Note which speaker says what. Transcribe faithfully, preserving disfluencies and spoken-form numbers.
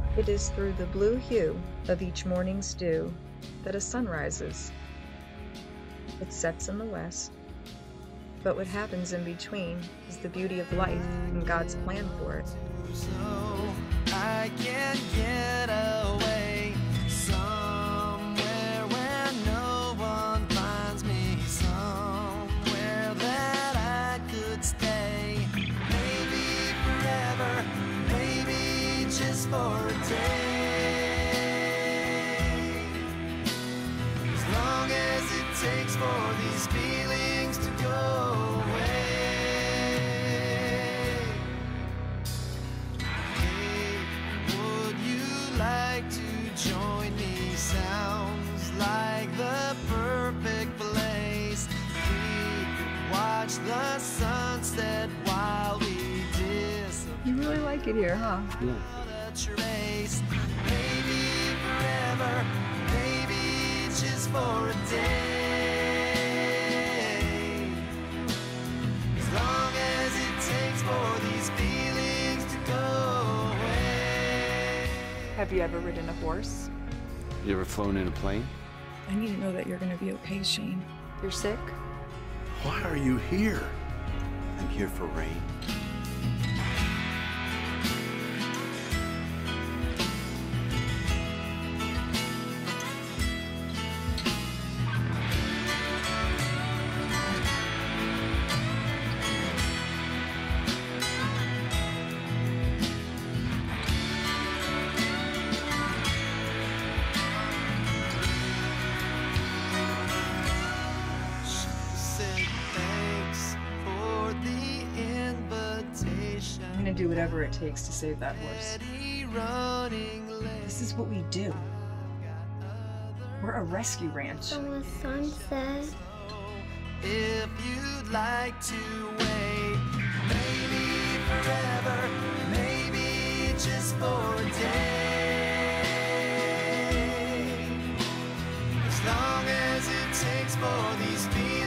Speaker 1: It is through the blue hue of each morning's dew that a sun rises. It sets in the west, but what happens in between is the beauty of life and God's plan for it.
Speaker 2: So I can get away somewhere where no one finds me, somewhere that I could stay, maybe forever, maybe just for a day, as long as it takes for these feelings to go away. Join me, sounds like the perfect place. We could watch the sunset while we disappear.
Speaker 1: You really like it here, huh?
Speaker 2: Yeah. Trace. Maybe forever, maybe just for a day, as long as it takes for these feelings to go away.
Speaker 1: Have you ever ridden a horse?
Speaker 3: You ever flown in a plane?
Speaker 1: I need to know that you're going to be okay, Shane. You're sick?
Speaker 4: Why are you here? I'm here for rain.
Speaker 1: I'm gonna do whatever it takes to save that horse. This is what we do. We're a rescue ranch.
Speaker 5: From the sunset.
Speaker 2: If you'd like to wait, maybe forever, maybe just for a day, as long as it takes for these feelings